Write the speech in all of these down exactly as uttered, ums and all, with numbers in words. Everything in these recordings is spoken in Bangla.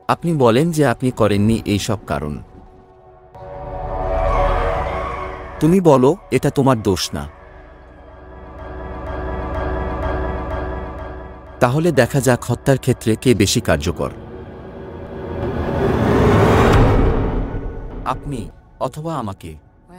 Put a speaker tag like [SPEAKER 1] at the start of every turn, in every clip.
[SPEAKER 1] আপনি বলেন যে আপনি করেননি এই সব কারণ। তুমি বলো এটা তোমার দোষ না। তাহলে দেখা যাক হত্যার ক্ষেত্রে কে বেশি কার্যকর, আপনি অথবা আমাকে।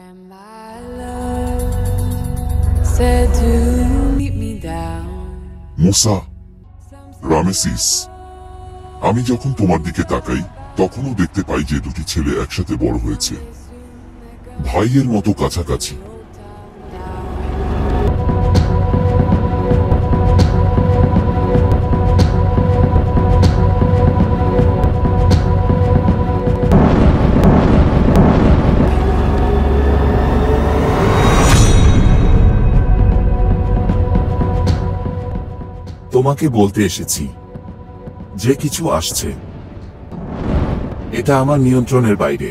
[SPEAKER 2] মুসা, রামেসিস, আমি যখন তোমার দিকে তাকাই তখনও দেখতে পাই যে দুটি ছেলে একসাথে বড় হয়েছে, ভাইয়ের মতো কাছাকাছি। তোমাকে বলতে এসেছি, যে কিছু আসছে এটা আমার নিয়ন্ত্রণের বাইরে।